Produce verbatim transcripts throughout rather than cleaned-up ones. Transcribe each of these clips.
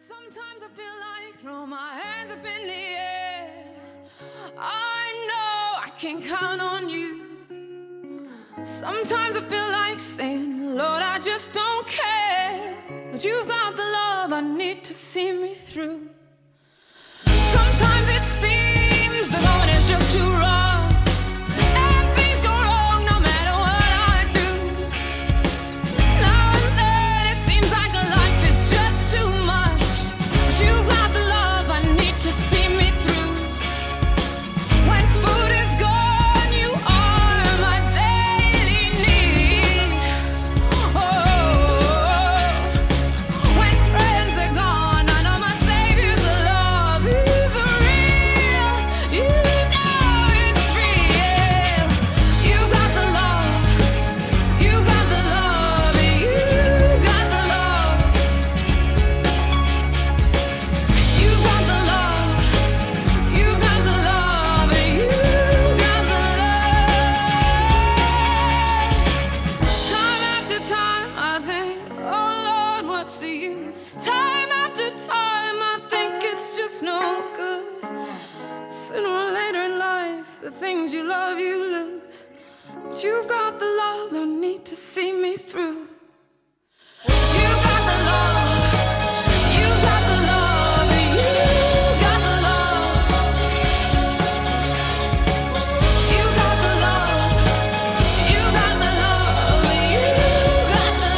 Sometimes I feel like throw my hands up in the air. I know I can count on you. Sometimes I feel like saying, Lord, I just don't care. But you've got the love I need to see me through. Sometimes it seems the going is just too rough, and things go wrong no matter what I do. Now and then it seems like life is just too much, but you've got the love I need to see me through. When food is gone, you are my daily need. Oh, when friends are gone, I know my Savior's love is real. You know it's real. You got the love. You got the love. You got the love. You got the love. You got the love. You got the love. Time after time I think, oh Lord, what's the use? Time after time I think it's just no good. Sooner or later in life, the things you love you lose. But you've got the love I need to see me through. You got the love. You got the love. You got the love. You got the love. You got the love. You got the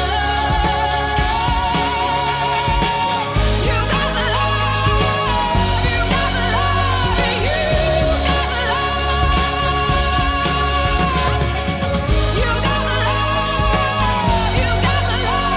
love. You got the love. You got the love. You got the love. You got the love. You got the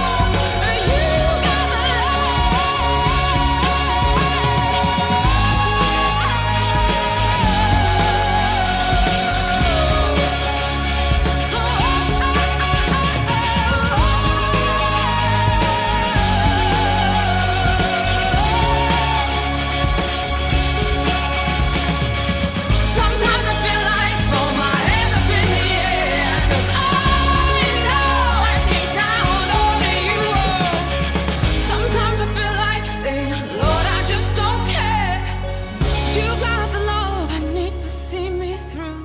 Sometimes I feel like throw my hands up in the air, 'cause I know I can count on you. Sometimes I feel like saying, Lord, I just don't care. But you got the love I need to see me through.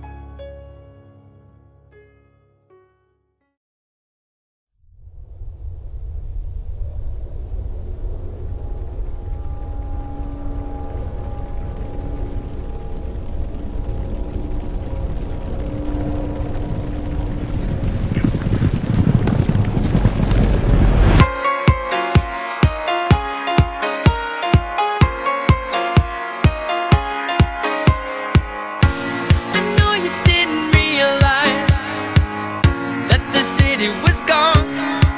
I know you didn't realize that the city was gone.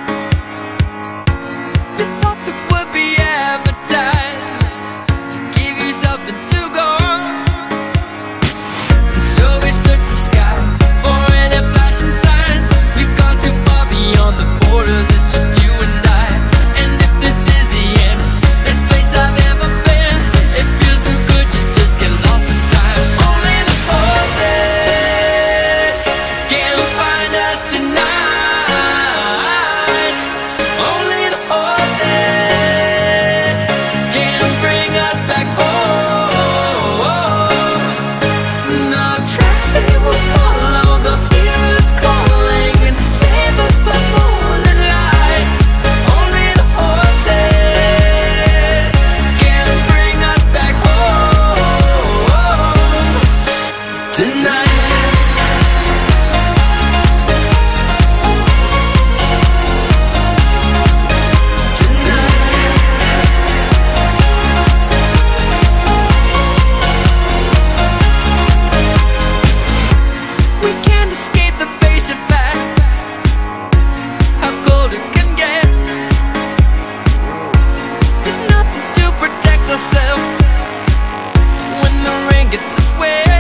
You thought there would be advertisements to give you something to go on. So we searched the sky for any flashing signs. We've gone too far beyond the borders, it's just you and I. And if this is the end, it's the best place I've ever been. It feels so good to just get lost in time. Only the horses can find us tonight. Only the horses can bring us back home. No tracks they will follow, the heroes calling and save us by moonlight. Only the horses can bring us back home tonight. We can't escape the basic facts, how cold it can get. There's nothing to protect ourselves when the rain gets us wet.